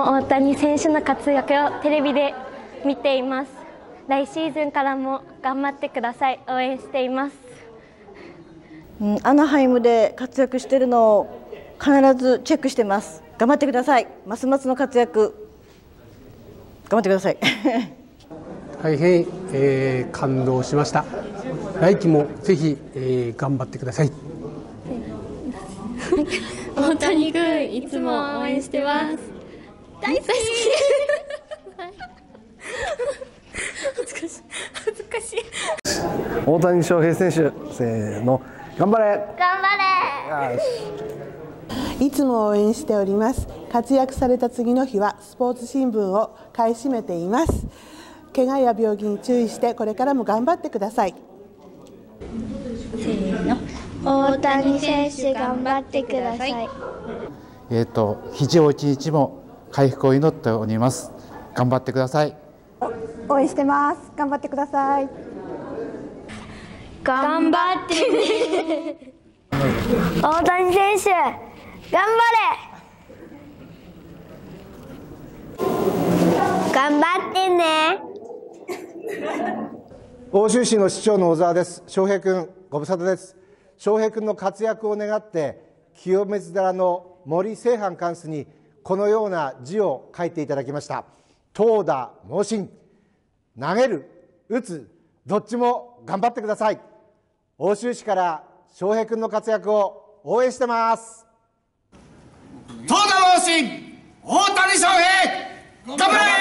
大谷選手の活躍をテレビで見ています。来シーズンからも頑張ってください。応援しています。 アナハイムで活躍しているのを必ずチェックしてます。頑張ってください。ますますの活躍頑張ってください。 大変、感動しました。来季もぜひ、頑張ってください。 大谷君いつも応援してます。大好き。恥ずかしい。 大谷翔平選手、せーの、頑張れ。 頑張れ。 よし。 いつも応援しております。活躍された次の日はスポーツ新聞を買い占めています。怪我や病気に注意してこれからも頑張ってください。 せーの。大谷選手頑張ってください。 肘を一日も回復を祈っております。頑張ってください。 応援してます。頑張ってください。 頑張ってね。大谷選手頑張れ。頑張ってね。 奥州市の市長の小沢です。翔平君ご無沙汰です。翔平君の活躍を願って清水寺の森清範貫主にこのような字を書いていただきました。投打猛進、投げる打つどっちも頑張ってください。奥州市から翔平君の活躍を応援してます。 投打猛進、大谷翔平頑張れ。